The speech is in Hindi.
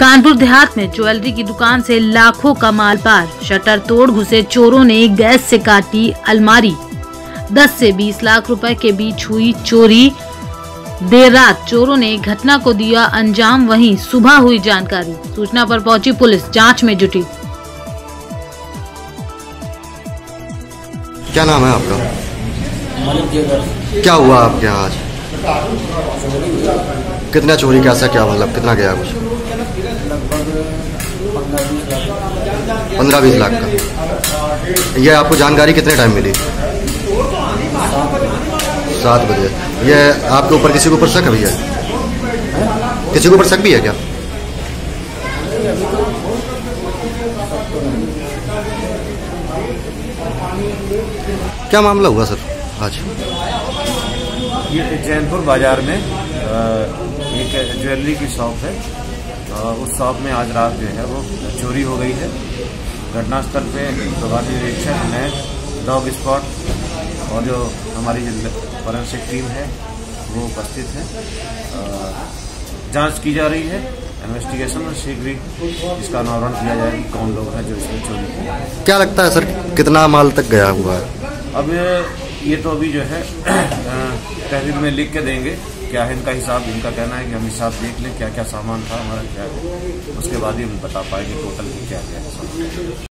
कानपुर देहात में ज्वेलरी की दुकान से लाखों का माल पार। शटर तोड़ घुसे चोरों ने गैस से काटी अलमारी। 10 से 20 लाख रुपए के बीच हुई चोरी। देर रात चोरों ने घटना को दिया अंजाम, वहीं सुबह हुई जानकारी। सूचना पर पहुंची पुलिस जांच में जुटी। क्या नाम है आपका? क्या हुआ आपके यहाँ आज? कितना चोरी, कैसा, क्या मतलब कितना गया? कुछ 15-20 लाख का। ये आपको जानकारी कितने टाइम मिली? 7 बजे। ये आपके ऊपर किसी के ऊपर शक भी है? किसी के ऊपर शक भी है क्या? क्या मामला हुआ सर आज? ये जैनपुर बाजार में एक ज्वेलरी की शॉप है। उस शॉप में आज रात जो है वो चोरी हो गई है। घटनास्थल पे प्रभारी निरीक्षक ने डॉग स्पॉट और जो हमारी फॉरेंसिक टीम है वो उपस्थित है। जांच की जा रही है। इन्वेस्टिगेशन में शीघ्र ही इसका अनावरण किया जाएगा, कौन लोग हैं जो इसमें चोरी किया। क्या लगता है सर कितना माल तक गया हुआ है? अब ये तो अभी जो है तहरीर में लिख के देंगे, क्या है इनका हिसाब। इनका कहना है कि हम हिसाब देख लें क्या क्या सामान था हमारा, क्या है, उसके बाद ही हम बता पाएंगे टोटल क्या क्या है।